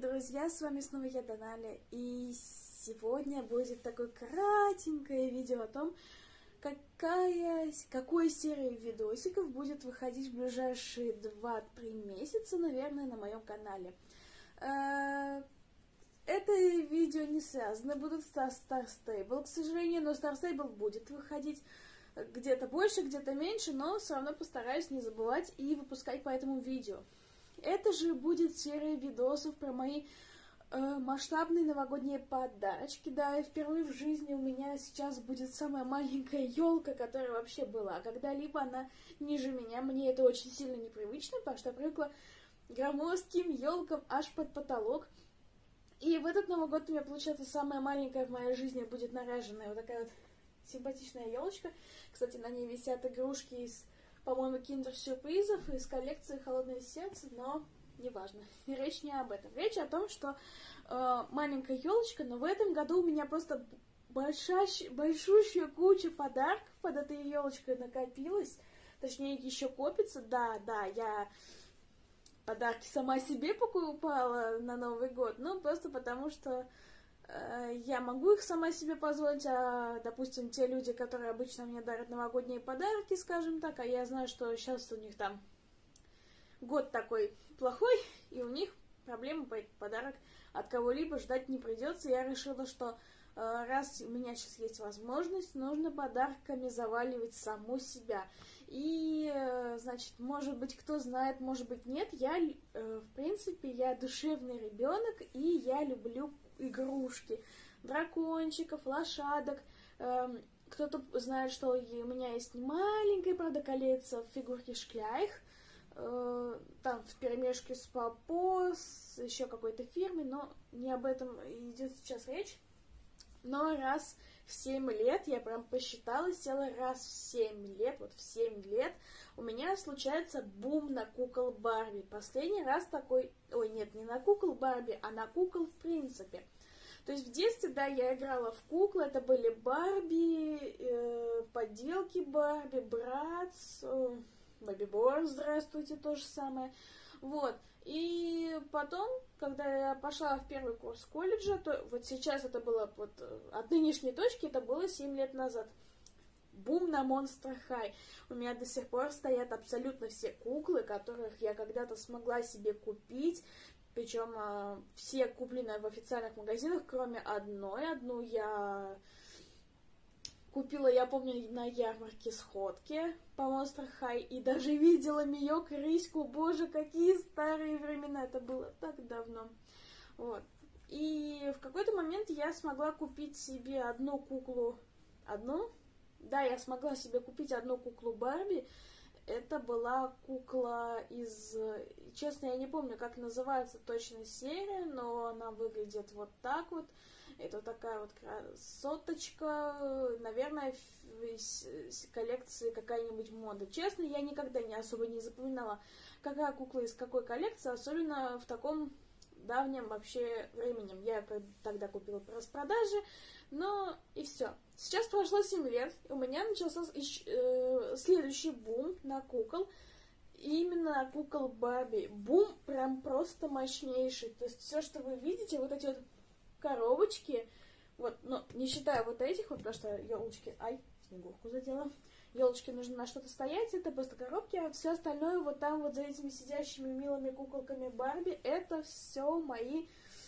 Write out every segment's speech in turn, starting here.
друзья, с вами снова я, Даналя, и сегодня будет такое кратенькое видео о том, какой серии видосиков будет выходить в ближайшие 2-3 месяца, наверное, на моем канале. Это видео не связано, будут Star Stable, к сожалению, но Star Stable будет выходить где-то больше, где-то меньше, но все равно постараюсь не забывать и выпускать по этому видео. Это же будет серия видосов про мои масштабные новогодние подарочки. Да, и впервые в жизни у меня сейчас будет самая маленькая елка, которая вообще была. Когда-либо она ниже меня. Мне это очень сильно непривычно, потому что я привыкла к громоздким елкам аж под потолок. И в этот Новый год у меня, получается, самая маленькая в моей жизни будет наряженная вот такая вот симпатичная елочка. Кстати, на ней висят игрушки из, по-моему, киндер-сюрпризов из коллекции «Холодное сердце», но неважно. Речь не об этом. Речь о том, что маленькая елочка, но в этом году у меня просто большущая куча подарков под этой елочкой накопилась. Точнее, еще копится. Да, я подарки сама себе покупала на Новый год, ну, просто потому что я могу их сама себе позволить, а, допустим, те люди, которые обычно мне дарят новогодние подарки, скажем так, а я знаю, что сейчас у них там год такой плохой, и у них проблемы по подарок от кого-либо ждать не придется. Я решила, что раз у меня сейчас есть возможность, нужно подарками заваливать саму себя. И, значит, может быть, кто знает, может быть, нет, в принципе, я душевный ребенок, и я люблю игрушки, дракончиков, лошадок. Кто-то знает, что у меня есть маленькая, правда, коллекция фигурки Шкляйх, там вперемешку с Папо, с еще какой-то фирмой, но не об этом идет сейчас речь. Но раз в 7 лет, я прям посчитала, села раз в 7 лет, вот в 7 лет, у меня случается бум на кукол Барби. Последний раз такой, ой, нет, не на кукол Барби, а на кукол в принципе. То есть в детстве, да, я играла в куклы, это были Барби, поделки Барби, Братц, Бэби Борн, здравствуйте, то же самое. Вот. И потом, когда я пошла в первый курс колледжа, то вот сейчас это было вот от нынешней точки, это было 7 лет назад. Бум на Monster High. У меня до сих пор стоят абсолютно все куклы, которых я когда-то смогла себе купить. Причем все куплены в официальных магазинах, кроме одной. Одну я купила, я помню, на ярмарке сходки по Monster High, и даже видела Миёк Рыську. Боже, какие старые времена, это было так давно. Вот. И в какой-то момент я смогла купить себе одну куклу. Да, я смогла себе купить одну куклу Барби. Это была кукла из... Честно, я не помню, как называется точно серия, но она выглядит вот так вот. Это такая вот красоточка, наверное, из коллекции какая-нибудь мода. Честно, я никогда особо не запоминала, какая кукла из какой коллекции, особенно в таком давнем вообще времени. Я тогда купила по распродаже, но и все. Сейчас прошло 7 лет, и у меня начался следующий бум на кукол. Именно на кукол Барби. Бум прям просто мощнейший. То есть все, что вы видите, вот эти вот коробочки, вот, но не считая вот этих, вот, потому что елочки, снегурку задела, елочки нужно на что-то стоять, это просто коробки, а все остальное вот там вот за этими сидящими милыми куколками Барби, это все мои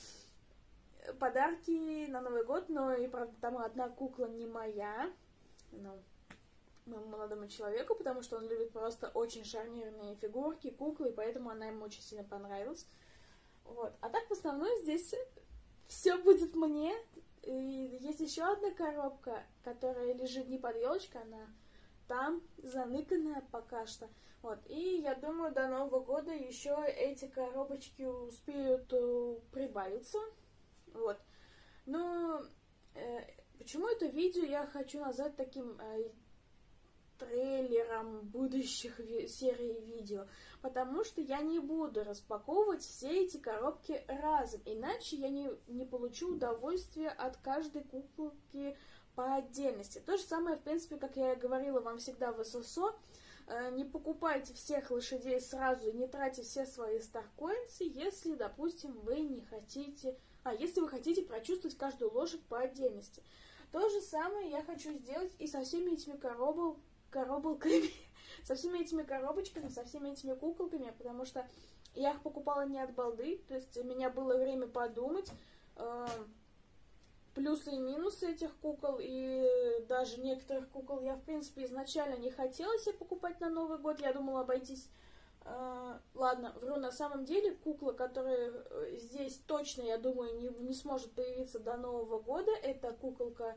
подарки на Новый год, но и, правда, там одна кукла не моя, но моему молодому человеку, потому что он любит просто очень шарнирные фигурки, куклы, и поэтому она ему очень сильно понравилась. Вот. А так, в основном, здесь все будет мне. И есть еще одна коробка, которая лежит не под елочкой, она там заныканная пока что. Вот. И я думаю, до Нового года еще эти коробочки успеют прибавиться. Вот. Но почему это видео я хочу назвать таким трейлером будущих серий видео, потому что я не буду распаковывать все эти коробки разом, иначе я не получу удовольствия от каждой куколки по отдельности. То же самое, в принципе, как я говорила вам всегда в ССО, Не покупайте всех лошадей сразу, не тратьте все свои старкоинсы, если, допустим, вы не хотите... если вы хотите прочувствовать каждую лошадь по отдельности. То же самое я хочу сделать и со всеми этими коробочками, со всеми этими куколками, потому что я их покупала не от балды, то есть у меня было время подумать, плюсы и минусы этих кукол, и даже некоторых кукол я, в принципе, изначально не хотела себе покупать на Новый год, я думала обойтись... Ладно, вру, на самом деле кукла, которая здесь точно, я думаю, не сможет появиться до Нового года, это куколка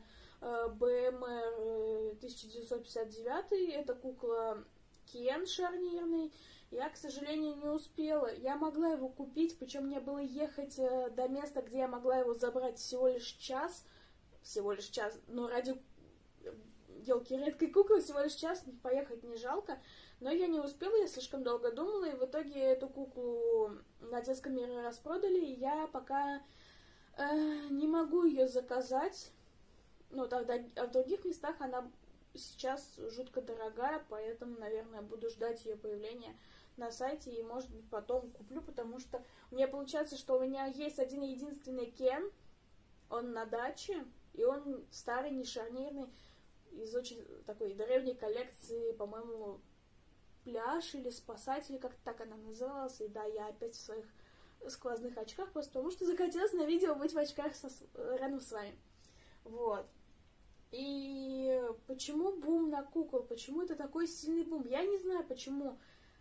БМР 1959, это кукла Кен шарнирный. Я, к сожалению, не успела. Я могла его купить, причем мне было ехать до места, где я могла его забрать всего лишь час, но ради елки редкой куклы всего лишь час поехать не жалко. Но я не успела, я слишком долго думала, и в итоге эту куклу на детском мире распродали, и я пока не могу ее заказать. Ну, тогда, а в других местах она сейчас жутко дорогая, поэтому, наверное, буду ждать ее появления на сайте, и, может быть, потом куплю, потому что у меня получается, что у меня есть один единственный Кен, он на даче, и он старый, не шарнирный, из очень такой древней коллекции, по-моему, Пляж или Спасатель, как-то так она называлась. И да, я опять в своих сквозных очках, просто потому что захотелось на видео быть в очках рядом с вами. Вот. И почему бум на кукол? Почему это такой сильный бум? Я не знаю почему.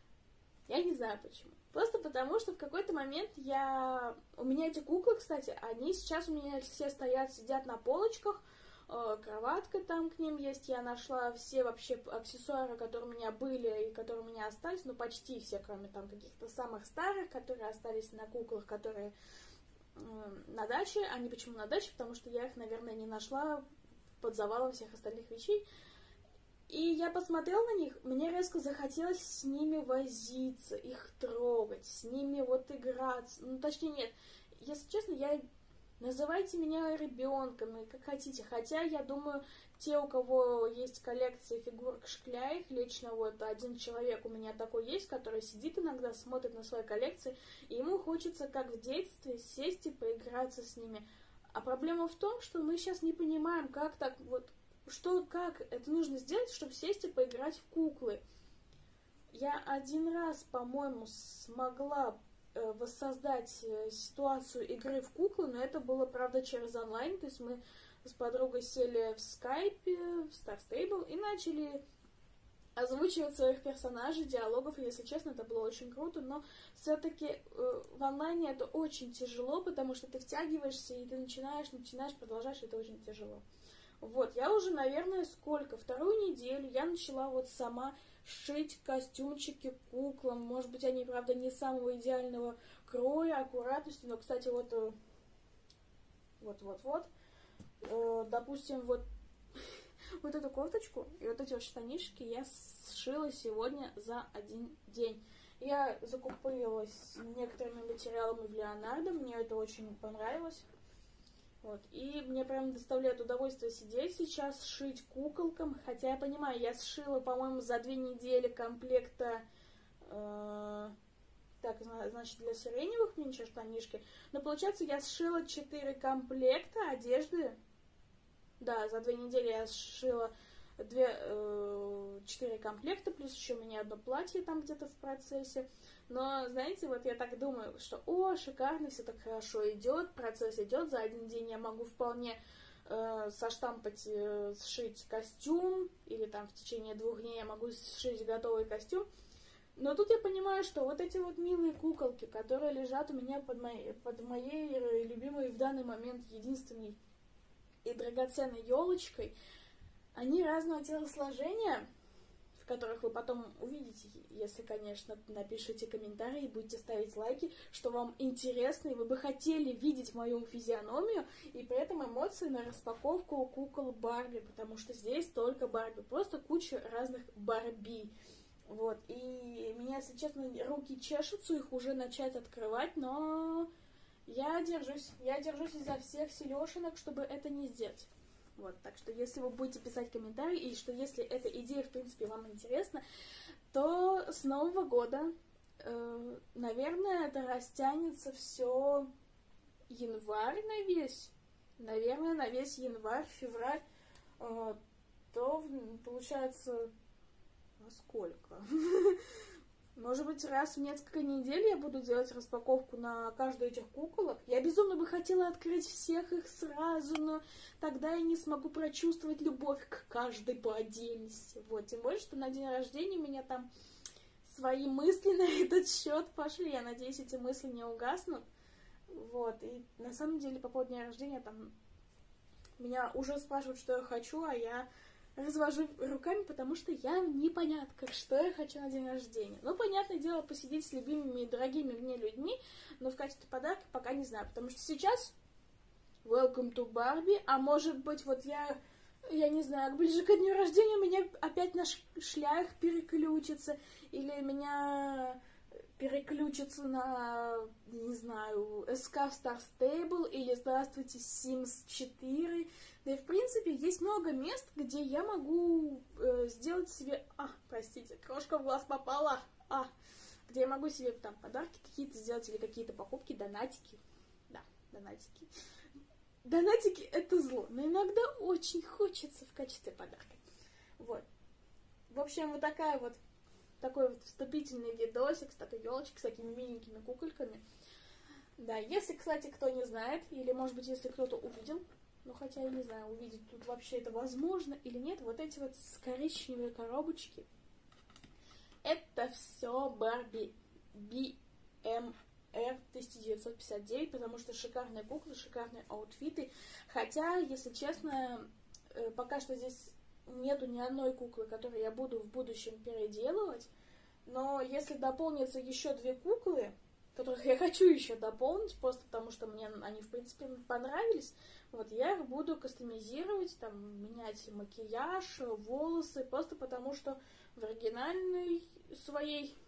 Просто потому, что в какой-то момент у меня эти куклы, кстати, они сейчас у меня все сидят на полочках, кроватка там к ним есть, я нашла все вообще аксессуары, которые у меня были и которые у меня остались, ну почти все, кроме там каких-то самых старых, которые остались на куклах, которые на даче. Они почему на даче? Потому что я их, наверное, не нашла под завалом всех остальных вещей. И я посмотрела на них, мне резко захотелось с ними возиться, их трогать, с ними вот играться. Ну, точнее, нет. Если честно, называйте меня ребенком, и как хотите. Хотя, я думаю, те, у кого есть коллекция фигурок Шкляих, лично вот один человек у меня такой есть, который сидит иногда, смотрит на свои коллекции, и ему хочется, как в детстве, сесть и поиграться с ними. А проблема в том, что мы сейчас не понимаем, как так вот, как это нужно сделать, чтобы сесть и поиграть в куклы. Я один раз, по-моему, смогла воссоздать ситуацию игры в куклы, но это было, правда, через онлайн, то есть мы с подругой сели в скайпе, в Star Stable и начали озвучивать своих персонажей, диалогов, и, если честно, это было очень круто, но все-таки в онлайне это очень тяжело, потому что ты втягиваешься, и ты начинаешь, продолжаешь, это очень тяжело. Вот, я уже, наверное, вторую неделю я начала вот сама шить костюмчики куклам. Может быть, они, правда, не самого идеального кроя, аккуратности, но, кстати, допустим, вот эту кофточку и вот эти вот штанишки я сшила сегодня за один день. Я закупилась некоторыми материалами в Леонардо, мне это очень понравилось. Вот. И мне прям доставляет удовольствие сидеть сейчас, шить куколкам. Хотя я понимаю, я сшила, по-моему, за 2 недели комплекта, значит, для сиреневых мне еще штанишки. Но получается, я сшила 4 комплекта одежды. Да, за 2 недели я сшила 4 комплекта, плюс еще у меня одно платье там где-то в процессе. Но, знаете, вот я так думаю, что, шикарно, все так хорошо идет, процесс идет, за один день я могу вполне соштампать, сшить костюм, или там в течение 2 дней я могу сшить готовый костюм. Но тут я понимаю, что вот эти вот милые куколки, которые лежат у меня под моей любимой в данный момент единственной и драгоценной елочкой, они разного телосложения, в которых вы потом увидите, если, конечно, напишите комментарии, будете ставить лайки, что вам интересно, и вы бы хотели видеть мою физиономию, и при этом эмоции на распаковку кукол Барби, потому что здесь только Барби, просто куча разных Барби. Вот, и меня, если честно, руки чешутся их уже начать открывать, но я держусь изо всех силёшинок, чтобы это не сделать. Вот, так что если вы будете писать комментарии, и что если эта идея, в принципе, вам интересна, то с Нового года, наверное, это растянется все январь на весь. Наверное, на весь январь, февраль. То получается... А сколько? Может быть, раз в несколько недель я буду делать распаковку на каждую этих куколок. Я безумно бы хотела открыть всех их сразу, но тогда я не смогу прочувствовать любовь к каждой по отдельности. Вот, тем более, что на день рождения у меня там свои мысли на этот счет пошли. Я надеюсь, эти мысли не угаснут. Вот, и на самом деле по поводу дня рождения там меня уже спрашивают, что я хочу, а я развожу руками, потому что я в непонятках, что я хочу на день рождения. Ну, понятное дело, посидеть с любимыми и дорогими мне людьми, но в качестве подарка пока не знаю, потому что сейчас Welcome to Barbie, а может быть, вот я не знаю, ближе к дню рождения у меня опять на шлях переключится, или меня переключится на, не знаю, SK Star Stable, или Здравствуйте, Sims 4. Да и, в принципе, есть много мест, где я могу сделать себе... простите, крошка в глаз попала. Где я могу себе там подарки какие-то сделать, или какие-то покупки, донатики. Да, донатики. Донатики — это зло, но иногда очень хочется в качестве подарка. Вот. В общем, вот такой вот вступительный видосик с такой елочкой, с такими миленькими кукольками. Да, если, кстати, кто не знает, или, может быть, если кто-то увидел, ну, хотя я не знаю, увидеть тут вообще это возможно или нет, вот эти вот коричневые коробочки, это все Барби BMR 1959, потому что шикарные куклы, шикарные аутфиты. Хотя, если честно, пока что здесь нету ни одной куклы, которую я буду в будущем переделывать. Но если дополнятся еще 2 куклы, которых я хочу еще дополнить, просто потому что мне они, в принципе, понравились, вот я их буду кастомизировать, там, менять макияж, волосы, просто потому что в оригинальной своей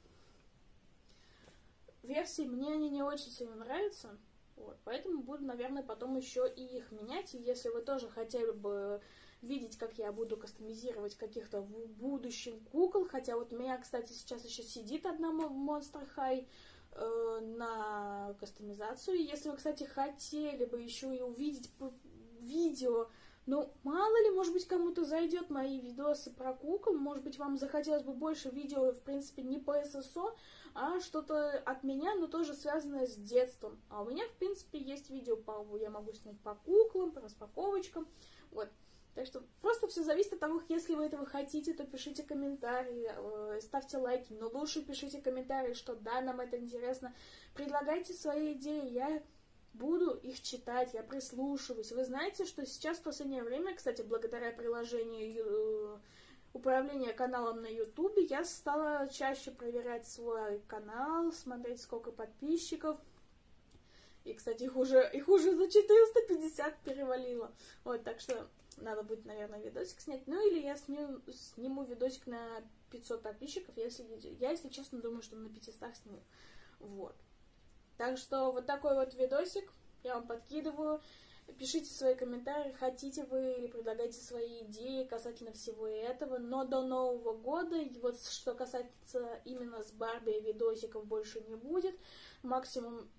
версии мне они не очень сильно нравятся. Вот, поэтому буду, наверное, потом еще и их менять. И если вы тоже хотели бы видеть, как я буду кастомизировать каких-то в будущем кукол, хотя вот у меня, кстати, сейчас еще сидит одна Monster High на кастомизацию. Если вы, кстати, хотели бы еще и увидеть видео, ну, мало ли, может быть, кому-то зайдет мои видосы про кукол, может быть, вам захотелось бы больше видео, в принципе, не по ССО, а что-то от меня, но тоже связанное с детством. А у меня, в принципе, есть видео, я могу снять по куклам, по распаковочкам, вот. Так что просто все зависит от того, если вы этого хотите, то пишите комментарии, ставьте лайки, но лучше пишите комментарии, что да, нам это интересно. Предлагайте свои идеи, я буду их читать, я прислушиваюсь. Вы знаете, что сейчас в последнее время, кстати, благодаря приложению управления каналом на YouTube, я стала чаще проверять свой канал, смотреть, сколько подписчиков. И, кстати, их уже за 450 перевалило. Вот, так что надо будет, наверное, видосик снять. Ну, или я сниму видосик на 500 подписчиков, если честно, думаю, что на 500 сниму. Вот. Так что вот такой вот видосик я вам подкидываю. Пишите свои комментарии, хотите вы или предлагайте свои идеи касательно всего этого. Но до Нового года, и вот что касается именно с Барби, видосиков больше не будет. Максимум,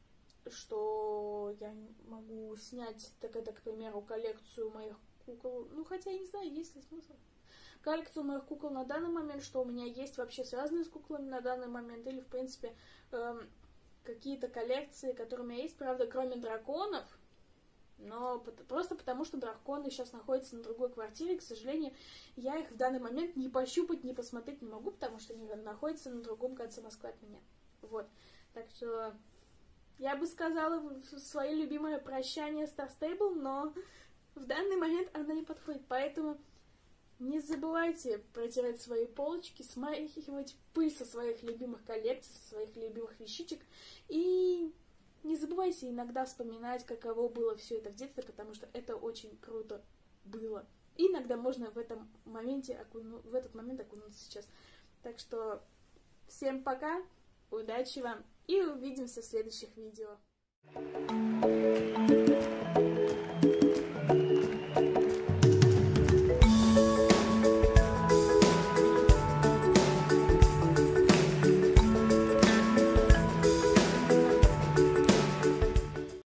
что я могу снять, так это, к примеру, коллекцию моих кукол. Ну, хотя я не знаю, есть ли смысл. Коллекцию моих кукол на данный момент, что у меня есть вообще связанные с куклами на данный момент, или, в принципе, какие-то коллекции, которые у меня есть, правда, кроме драконов, но просто потому, что драконы сейчас находятся на другой квартире, к сожалению, я их в данный момент не пощупать, не посмотреть не могу, потому что они находятся на другом конце Москвы от меня. Вот. Так что я бы сказала свое любимое прощание Star Stable, но в данный момент она не подходит, поэтому не забывайте протирать свои полочки, смахивать пыль со своих любимых коллекций, со своих любимых вещичек. И не забывайте иногда вспоминать, каково было все это в детстве, потому что это очень круто было. И иногда можно в этот момент окунуться сейчас. Так что всем пока, удачи вам и увидимся в следующих видео.